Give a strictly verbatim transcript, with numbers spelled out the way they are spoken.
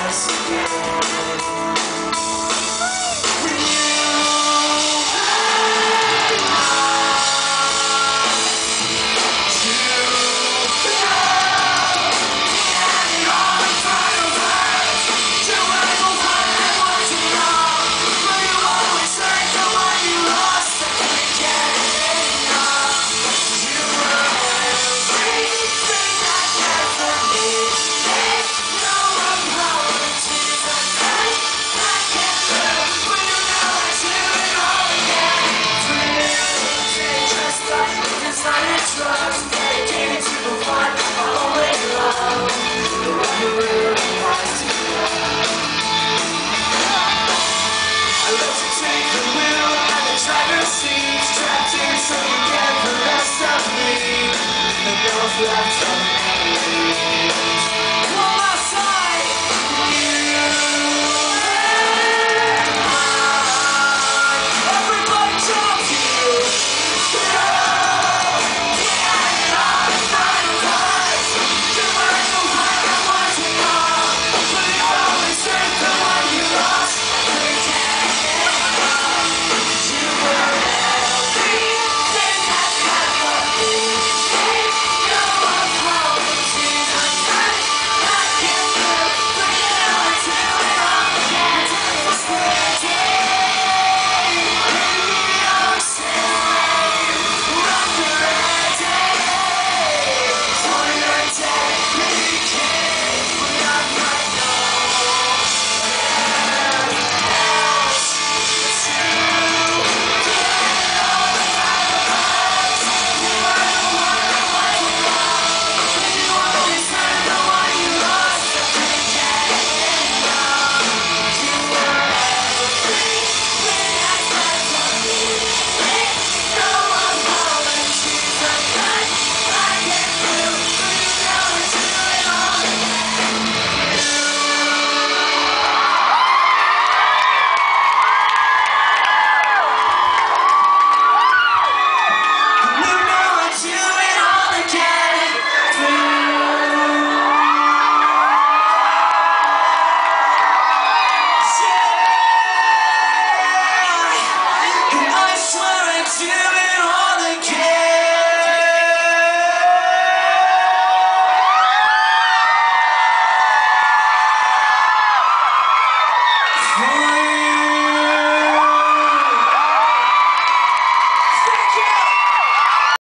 us again. When you trust, dedicated to the one I always love, the one who really wants to know. I love to take the wheel and the driver's seat, strapped in so you get the rest of me, and no left.